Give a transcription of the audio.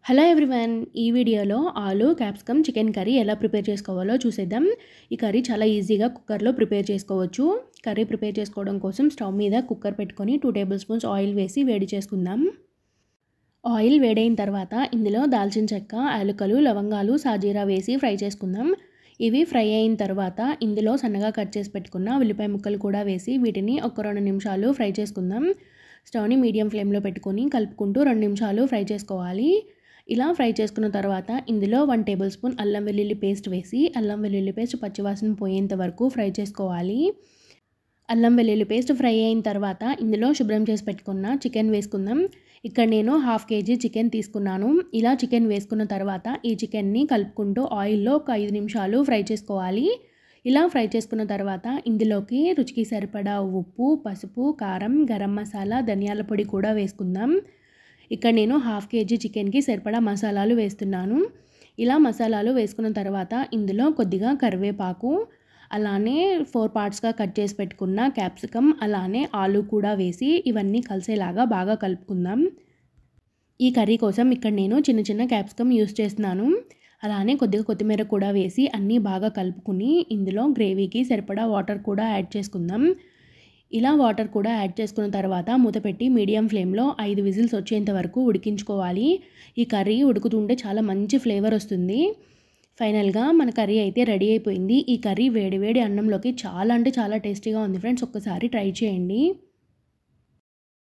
Hello everyone, ఈ వీడియోలో ఆలు క్యాప్సికమ్ చికెన్ కర్రీ ఎలా ప్రిపేర్ చేసుకోవాలో చూసేద్దాం. ఈ కర్రీ చాలా ఈజీగా కుక్కర్లో ప్రిపేర్ చేసుకోవచ్చు. కర్రీ ప్రిపేర్ చేసుకోవడం కోసం స్టవ్ మీద కుక్కర్ పెట్టుకొని 2 టేబుల్ స్పూన్స్ ఆయిల్ వేసి వేడి చేసుకుందాం. ఆయిల్ వేడైన తర్వాత ఇందులో దాల్చిన చెక్క, యాలకులు, లవంగాలు, సాజీరా వేసి ఫ్రై చేసుకుందాం. ఇవి ఫ్రై అయిన తర్వాత ఇందులో సన్నగా కట్ చేసి పెట్టుకున్న ఉల్లిపాయ ముక్కలు కూడా వేసి వీటిని ఒక 2 నిమిషాలు ఫ్రై చేసుకుందాం. స్టవ్ని మీడియం ఫ్లేమ్లో పెట్టుకొని కలుపుకుంటూ 2 నిమిషాలు ఫ్రై చేసుకోవాలి. ఇలా ఫ్రై చేసుకున్న తర్వాత ఇందులో 1 టేబుల్ స్పూన్ అల్లం వెల్లుల్లి పేస్ట్ వేసి అల్లం వెల్లుల్లి పేస్ట్ పచ్చివాసన పోయేంత వరకు ఫ్రై చేసుకోవాలి. అల్లం వెల్లుల్లి పేస్ట్ ఫ్రై అయిన తర్వాత ఇందులో శుభ్రం చేసి పెట్టుకున్న చికెన్ వేసుకుందాం. ఇక్కడ నేను 1/2 kg చికెన్ తీసుకున్నాను. ఇలా చికెన్ వేసుకున్న తర్వాత ఈ చికెన్ని కలుపుకుంటూ ఆయిల్లో ఒక 5 నిమిషాలు ఫ్రై చేసుకోవాలి. ఇలా ఫ్రై చేసుకున్న తర్వాత ఇందులోకి రుచికి సరిపడా ఉప్పు, పసుపు, కారం, గరం మసాలా, ధనియాల పొడి కూడా వేసుకుందాం. ఇక్కడ నేను 1/2 kg చికెన్కి సరిపడా మసాలాలు వేస్తున్నాను. ఇలా మసాలాలు వేసుకున్న తర్వాత ఇందులో కొద్దిగా కరివేపాకు, అలానే 4 పార్ట్స్గా కట్ చేసి పెట్టుకున్న క్యాప్సికమ్, అలానే ఆలు కూడా వేసి ఇవన్నీ కలిసేలాగా బాగా కలుపుకుందాం. ఈ కర్రీ కోసం ఇక్కడ నేను చిన్న చిన్న క్యాప్సికమ్ యూస్ చేస్తున్నాను. అలానే కొద్దిగా కొత్తిమీర కూడా వేసి అన్నీ బాగా కలుపుకుని ఇందులో గ్రేవీకి సరిపడా వాటర్ కూడా యాడ్ చేసుకుందాం. ఇలా వాటర్ కూడా యాడ్ చేసుకున్న తర్వాత మూత పెట్టి మీడియం ఫ్లేమ్లో 5 విజిల్స్ వచ్చేంత వరకు ఉడికించుకోవాలి. ఈ కర్రీ ఉడుకుతుంటే చాలా మంచి ఫ్లేవర్ వస్తుంది. ఫైనల్గా మన కర్రీ అయితే రెడీ అయిపోయింది. ఈ కర్రీ వేడి వేడి అన్నంలోకి చాలా అంటే చాలా టేస్టీగా ఉంది ఫ్రెండ్స్. ఒక్కసారి ట్రై చేయండి.